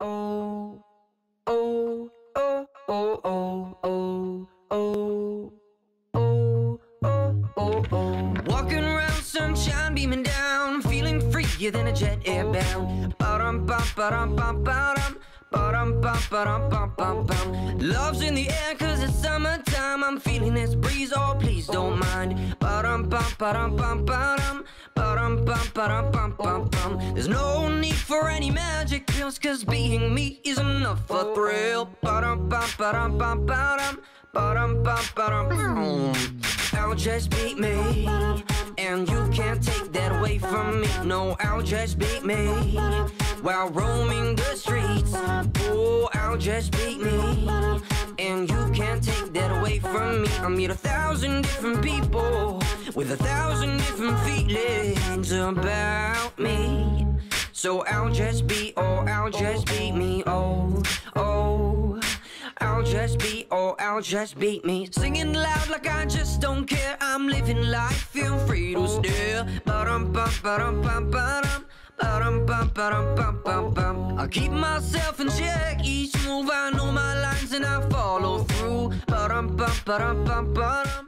oh, oh, oh, oh, oh, oh, oh, oh, oh, oh, oh. Walking around, sunshine beaming down, feeling freer than a jet airbound. Ba-dum, bum, ba-dum, bum, ba-dum. Ba-dum, bum, ba-dum, bum, bum, bum. Love's in the air 'cause it's summertime. I'm feeling this breeze, oh please don't mind. Ba-dum, bum, ba-dum, bum, ba-dum. Ba-dum, bum, ba-dum, bum, bum, bum. There's no need for any magic pills, 'cause being me is enough for thrill. Ba-dum, bum, ba-dum, bum, ba-dum. Ba-dum, bum, ba-dum, bum. I'll just beat me, and you can't take that away from me. No, I'll just beat me while roaming the streets. Oh, I'll just beat me, and you can't take that away from me. I meet 1,000 different people with 1,000 different feelings about me. So I'll just be, oh, I'll just beat me, oh, oh. I'll just be, oh, I'll just beat me. Singing loud like I just don't care. I'm living life, feel free to stare. Ba-dum, bum, ba-dum, bum, ba-dum. Ba-dum, bum, ba-dum, bum, bum, bum. I keep myself in check, each move I know my lines and I follow through. Ba-dum, bum, ba-dum, bum, ba-dum.